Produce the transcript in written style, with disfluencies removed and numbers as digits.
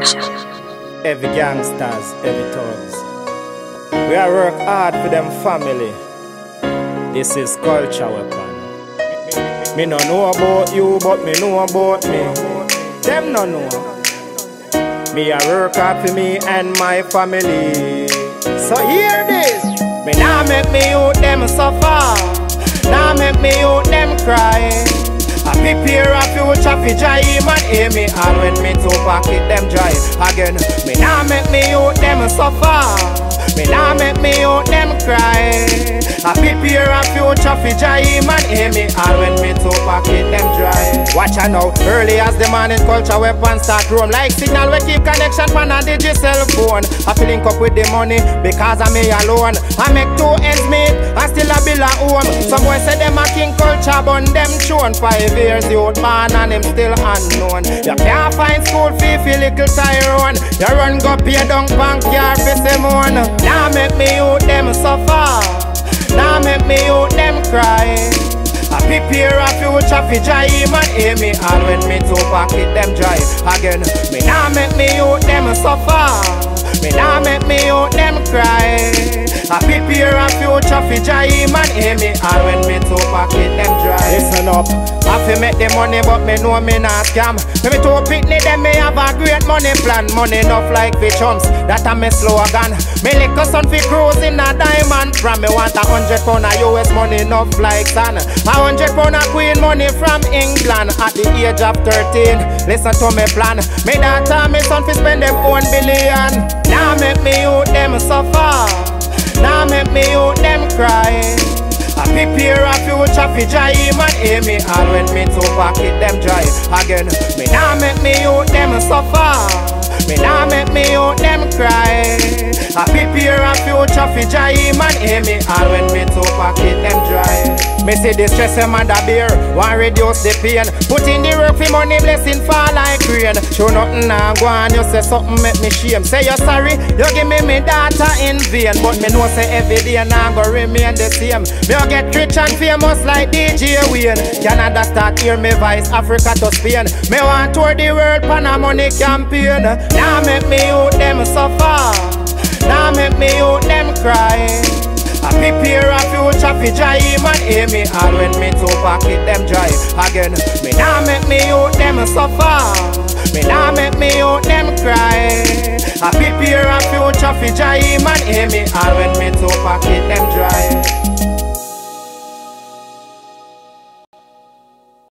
Every gangsters, every thugs. We are work hard for them family. This is culture weapon. Me no know about you, but me know about me. Them no know. Me a work hard for me and my family. So hear this. Me nah make me youth them suffer. Nah make me youth them cry. I prepare a future for Jaim and hear me all when me to pocket them dry. Again, me nah make me youth them suffer. Me nah make me youth them cry. I prepare a future for Jaim and hear me all when me to pocket them dry. Watch out now, early as the morning culture weapons start roam. Like signal we keep connection man and digi cell phone. I feel link up with the money because I'm me alone. I make 2 ends meet and still a bill at home. Some boys say them a king culture but them chone. 5 years youth man and him still unknown. You can't find school fee for little Tyrone. You run go pay down bank yard for Simone. Now make me youth them suffer. Now make me youth them cry. I prepare a future for Jaim and hear me all when me to pocket them dry. Again, me now make me youth them suffer. Me now make me youth them cry. I prepare a future for Jaim and hear me all when me to pocket them dry. Listen up, I fi make the money but me know me not scam. Me to picnic them me have a great money plan. Money enough like fi chumps, that a me slogan. Me lick a son fi cruise in a diamond from. Me want £100 a US money enough like sun. £100 a queen money from England. At the age of 13, listen to me plan. Me daughter me son fi spend them own billion. Now make me youth them suffer. Now make me youth them cry. I prepare a future for Jaim and hear me all when me to pocket them dry. Again, me now make me youth them suffer. Me now make me youth them cry. I prepare a future for Jaim and hear me all when me to pocket them dry. Me see the stress a man da bear, want reduce the pain. Put in the work for money, blessing fall like rain. Show nothing nah go on, you say something make me shame. Say you're sorry, you give me daughter in vain. But me know say every day nah go remain the same. Me you get rich and famous like DJ Wayne. Canada start hear me voice, Africa to Spain. Me want tour the world pan a money campaign. Now make me youth them suffer. Now make me youth them cry. I prepare a future for Jaim and hear me all when me to pocket them dry. Again, me now make me youth them suffer. Me now make me youth them cry. I prepare a future for Jaim and hear me all when me to pocket them dry.